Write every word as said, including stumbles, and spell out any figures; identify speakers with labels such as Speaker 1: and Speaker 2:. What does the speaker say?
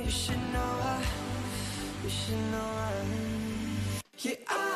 Speaker 1: You should know I, you should know I. Yeah, I